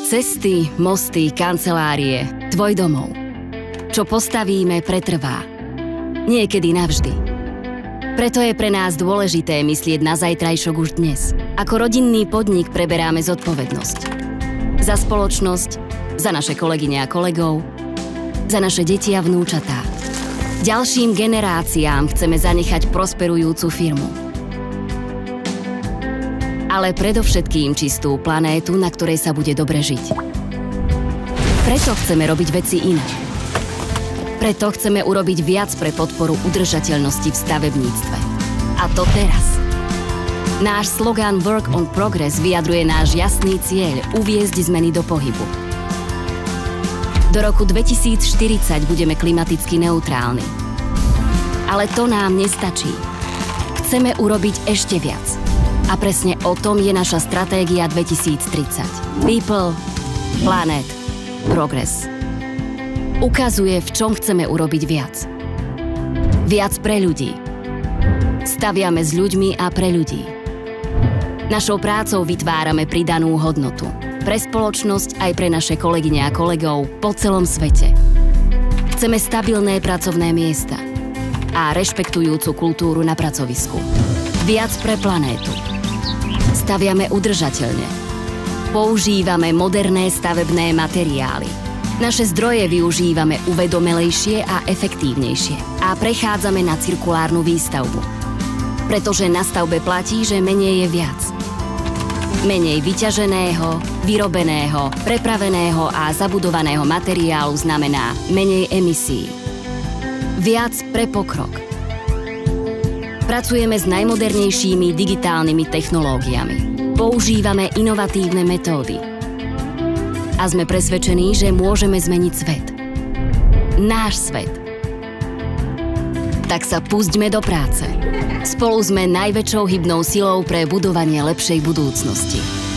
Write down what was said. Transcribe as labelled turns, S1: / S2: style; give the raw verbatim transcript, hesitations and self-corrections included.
S1: Cesty, mosty, kancelárie, tvoj domov. Čo postavíme, pretrvá. Niekedy navždy. Preto je pre nás dôležité myslieť na zajtrajšok už dnes. Ako rodinný podnik preberáme zodpovednosť. Za spoločnosť, za naše kolegyne a kolegov, za naše deti a vnúčatá. Ďalším generáciám chceme zanechať prosperujúcu firmu. Ale predovšetkým čistú planétu, na ktorej sa bude dobre žiť. Preto chceme robiť veci inak. Preto chceme urobiť viac pre podporu udržateľnosti v stavebníctve. A to teraz. Náš slogan Work on Progress vyjadruje náš jasný cieľ uviesť zmeny do pohybu. Do roku dvetisícštyridsať budeme klimaticky neutrálni. Ale to nám nestačí. Chceme urobiť ešte viac. A presne o tom je naša stratégia dvetisíctridsať. People, Planet, Progress. Ukazuje, v čom chceme urobiť viac. Viac pre ľudí. Staviame s ľuďmi a pre ľudí. Našou prácou vytvárame pridanú hodnotu. Pre spoločnosť aj pre naše kolegyne a kolegov po celom svete. Chceme stabilné pracovné miesta a rešpektujúcu kultúru na pracovisku. Viac pre planétu. Staviame udržateľne. Používame moderné stavebné materiály. Naše zdroje využívame uvedomelejšie a efektívnejšie a prechádzame na cirkulárnu výstavbu. Pretože na stavbe platí, že menej je viac. Menej vyťaženého, vyrobeného, prepraveného a zabudovaného materiálu znamená menej emisí. Viac pre pokrok. Pracujeme s najmodernejšími digitálnymi technológiami. Používame inovatívne metódy. A sme presvedčení, že môžeme zmeniť svet. Náš svet. Tak sa pustíme do práce. Spolu sme najväčšou hybnou silou pre budovanie lepšej budúcnosti.